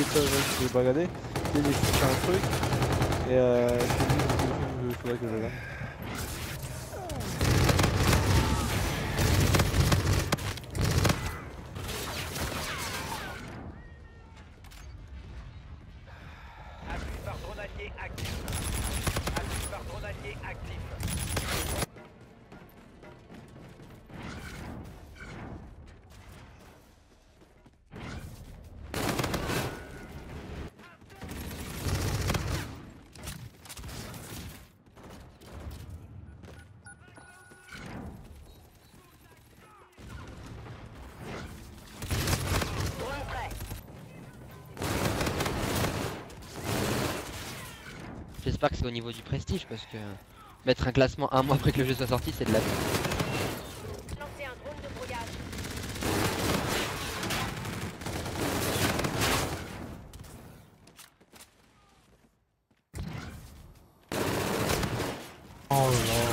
je vais pas regarder. Il y a un truc. Et c'est lui qu'il faudrait que je regarde. Appui par drone allié actif. Appui par drone allié actif. Drone prêt. J'espère que c'est au niveau du prestige parce que mettre un classement un mois après que le jeu soit sorti, c'est de la merde. Lancez un drone de brouillage. Oh là.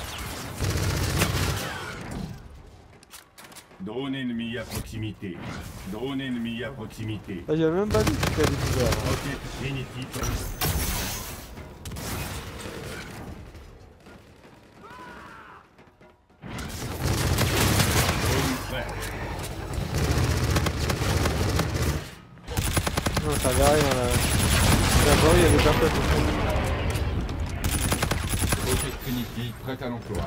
Drone ennemi à proximité. Drone ennemi à proximité. Ah, j'avais même pas vu qu'il y avait tout ça. Roquette Trinity. Drone prêt. Non, ça avait rien là. D'abord, il y avait personne. Rocket Trinity prête à l'emploi.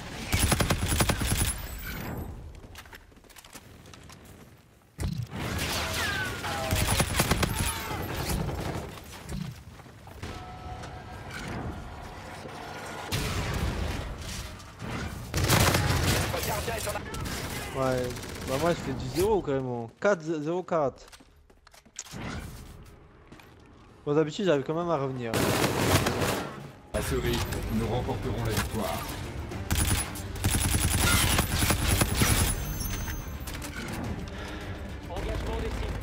Votre gardien est sur la... Ouais, bah moi je fais du 0 carrément. 4-0-4. Bon, d'habitude j'arrive quand même à revenir. À ce rythme, nous remporterons la victoire. Engagement des cibles.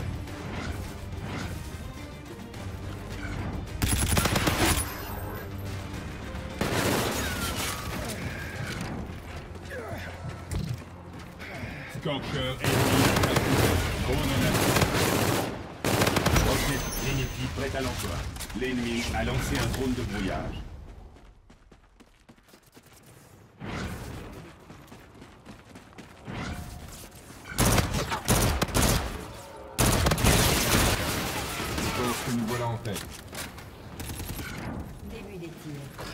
Scorcher ennemi attaqué. Drone en action. Roquette Trinity prête à l'emploi. L'ennemi a lancé un drone de brouillage. Je pense que nous voilà en tête. Début des tirs.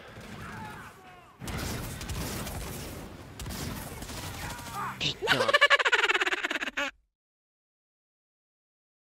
Putain.